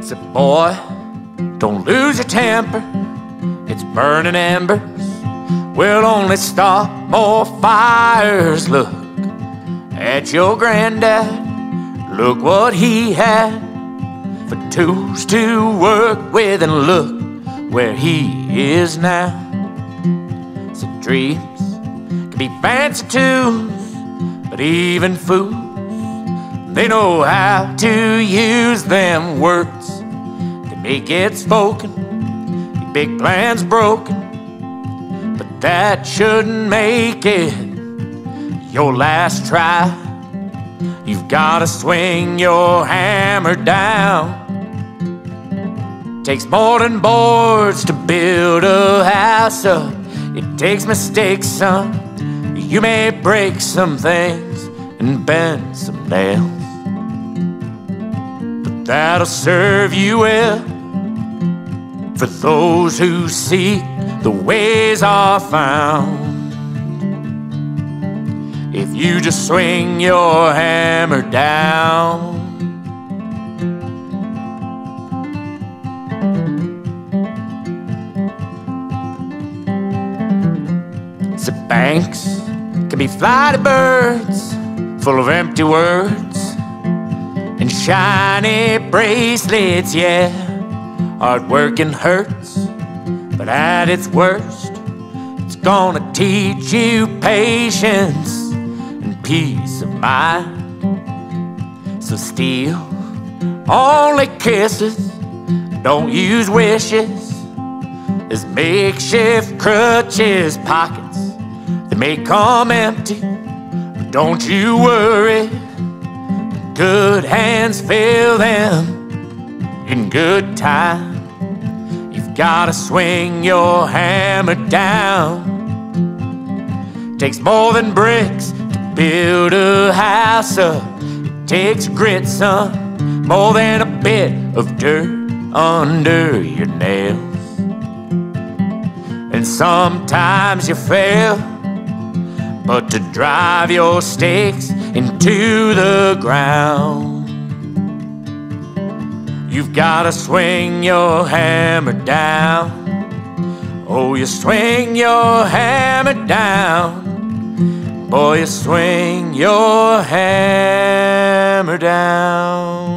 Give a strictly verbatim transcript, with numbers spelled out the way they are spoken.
Said, boy, don't lose your temper. It's burning embers will only start more fires. Look at your granddad. Look what he had for tools to work with, and look where he is now. So dreams can be fancy too, but even fools, they know how to use them words to make it spoken. Your big plan's broken, but that shouldn't make it your last try. You've gotta swing your hammer down. Takes more than boards to build a house up. It takes mistakes, son. You may break some things and bend some nails, but that'll serve you well. For those who seek, the ways are found. If you just swing your hammer down. So banks can be flighty birds, full of empty words and shiny bracelets, yeah. Hard working hurts, but at its worst, it's gonna teach you patience and peace of mind. So steal only kisses, don't use wishes as makeshift crutches. Pockets, they may come empty, but don't you worry. Good hands fill them in good time. You've gotta swing your hammer down. Takes more than bricks to build a house up. It takes grit, son, more than a bit of dirt under your nails. And sometimes you fail, but to drive your stakes into the ground, you've gotta swing your hammer down. Oh, you swing your hammer down. Boy, you swing your hammer down.